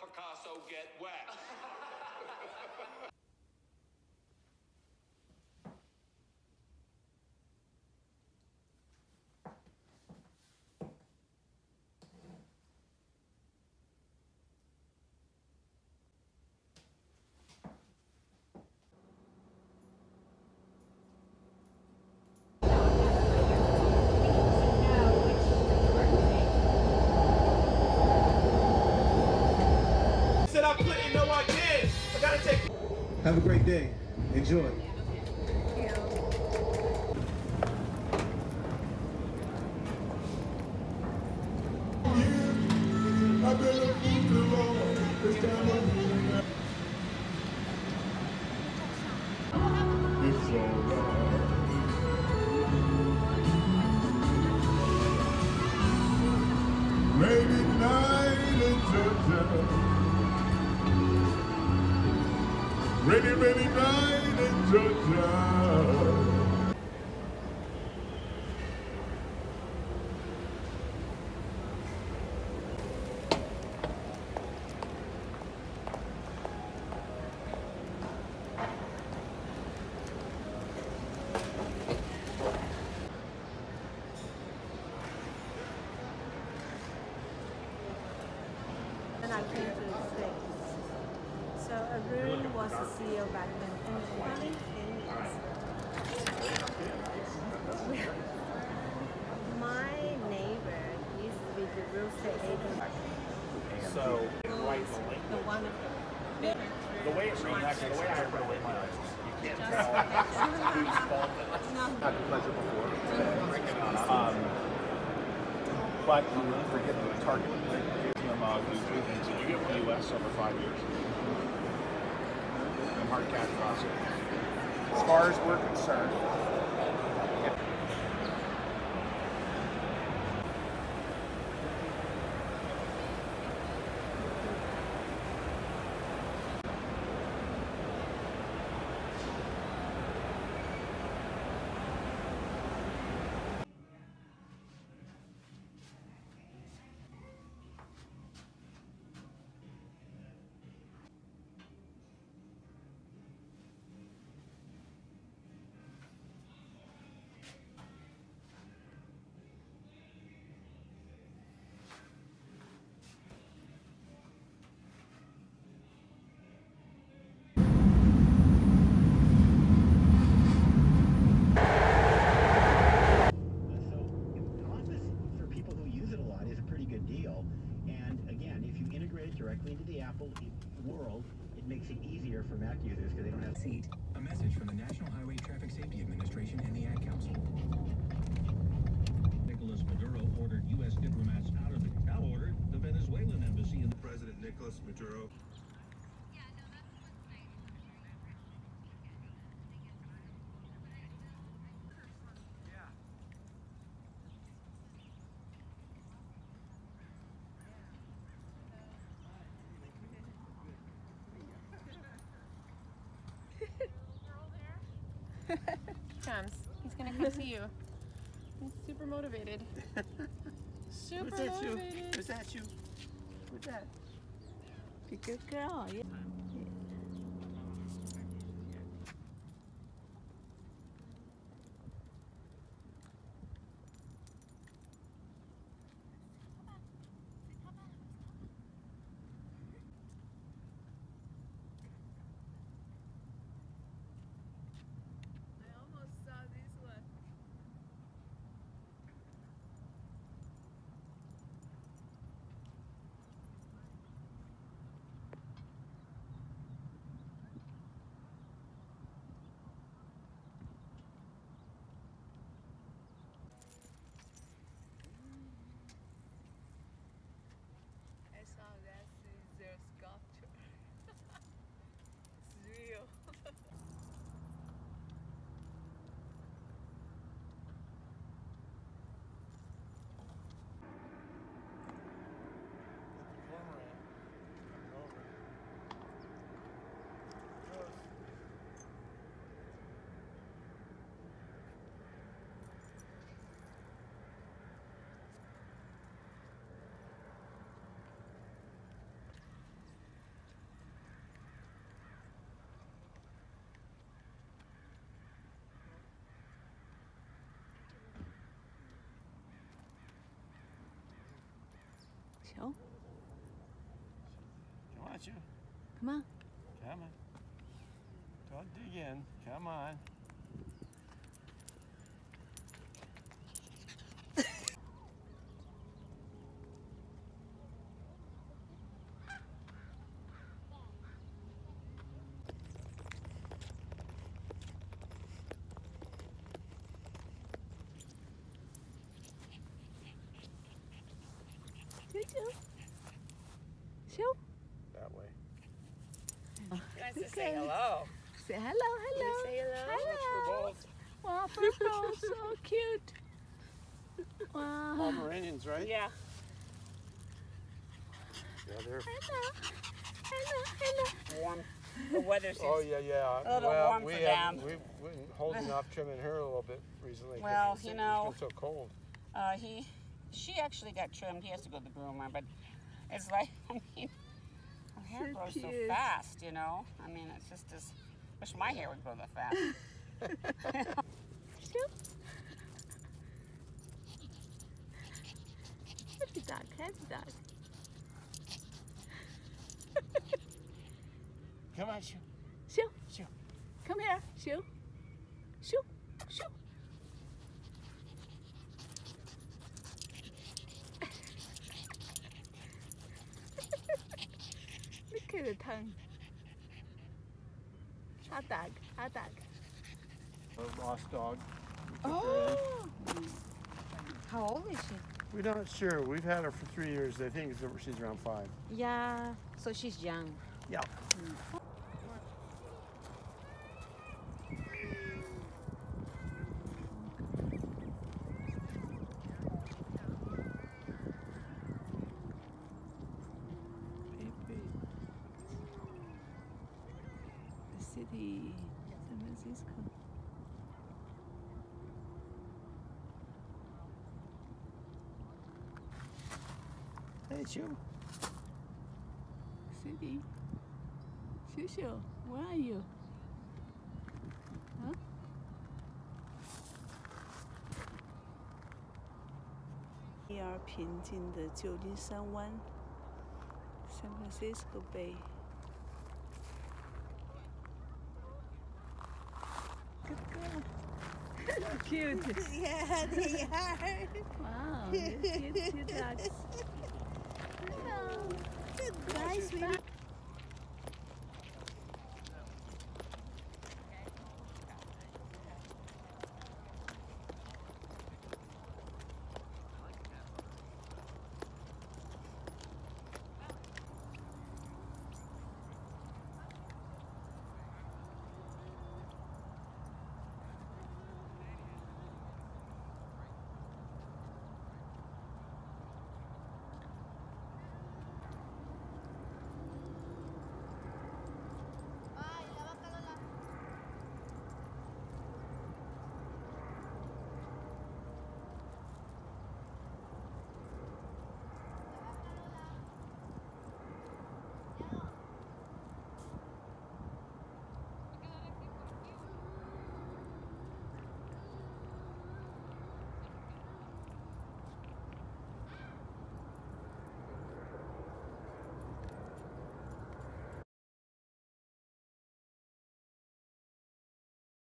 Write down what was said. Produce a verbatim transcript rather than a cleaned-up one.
Picasso get wet. I couldn't know I did. I gotta take. Have a great day. Enjoy. I've been a fool too long. This time it's alright. Rainy night in Georgia. Rainy, rainy night in Georgia. And I came to the States. So Arun was the C E O back then. And the funny thing is, my neighbor used to be the real estate agent. So, right, The one of the the way it's read, actually, the way I wrote my eyes, you can't tell whose fault it is. Had the pleasure before. Um, but you really forget the target. Them, uh, do three things. If you get the U S over five years, and hard cash process. As far as we're concerned, directly into the Apple world, it makes it easier for Mac users because they don't have seat. A message from the National Highway Traffic Safety Administration and the Ad Council. Nicolas Maduro ordered U S diplomats out of the now ordered the Venezuelan embassy in the President Nicolas Maduro. Comes. He's gonna come see you. He's super motivated. Super What's that motivated. you? What's that you? What's that? Be a good girl. Yeah. Show. Come on, you. Come on. Come on. Don't dig in. Come on. Show. That way. He wants to say hello. Say hello, hello. Say hello. Hello. Wow, purple, so cute. Wow. Pomeranians, right? Yeah. Yeah, they're. Hello. Hello, hello. Warm. The weather's just Oh yeah, yeah. a little well, warm we for have, them. We've been holding off trimming her a little bit recently. 'cause Well, it's, you it's know, been so cold. Uh, he, she actually got trimmed. He has to go to the groomer, but it's like, I mean, her hair So grows so cute. fast, you know? I mean, it's just as, wish my hair would grow that fast. Show. Happy dog, happy dog. Come on, Shoo. Shoo. Shoo. Come here. Shoo. Shoo. Shoo. Look at the tongue. Hot dog. Hot dog. A lost dog. We took her in. Oh. How old is she? We're not sure. We've had her for three years. I think it's, she's around five. Yeah. So she's young. Yeah. The city, San Francisco. Hey, Shoo. City. Shushu, where are you? Huh? We are 平静的旧金山湾 San Francisco Bay. Good girl. So cute. Yeah, they are. Wow, cute, cute, cute dogs. Hello. Good guys, sweetie.